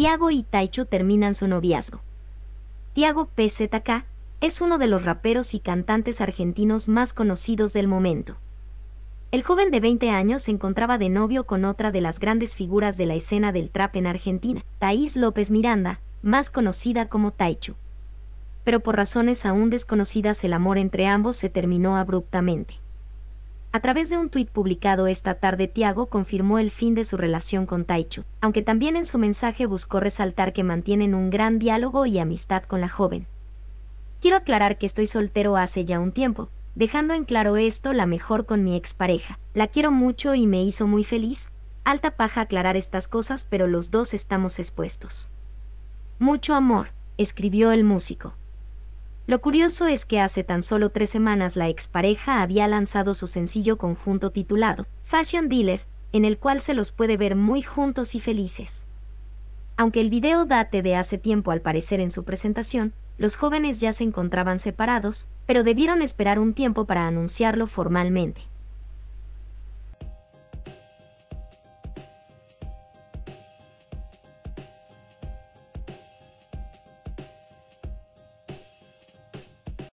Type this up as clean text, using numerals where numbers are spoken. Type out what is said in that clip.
Tiago y Taichu terminan su noviazgo. Tiago PZK es uno de los raperos y cantantes argentinos más conocidos del momento. El joven de 20 años se encontraba de novio con otra de las grandes figuras de la escena del trap en Argentina, Thaís López Miranda, más conocida como Taichu. Pero por razones aún desconocidas el amor entre ambos se terminó abruptamente. A través de un tuit publicado esta tarde, Tiago confirmó el fin de su relación con Taichu, aunque también en su mensaje buscó resaltar que mantienen un gran diálogo y amistad con la joven. Quiero aclarar que estoy soltero hace ya un tiempo, dejando en claro esto la mejor con mi expareja. La quiero mucho y me hizo muy feliz. Alta paja aclarar estas cosas, pero los dos estamos expuestos. Mucho amor, escribió el músico. Lo curioso es que hace tan solo 3 semanas la expareja había lanzado su sencillo conjunto titulado Fashion Dealer, en el cual se los puede ver muy juntos y felices. Aunque el video date de hace tiempo al parecer en su presentación, los jóvenes ya se encontraban separados, pero debieron esperar un tiempo para anunciarlo formalmente.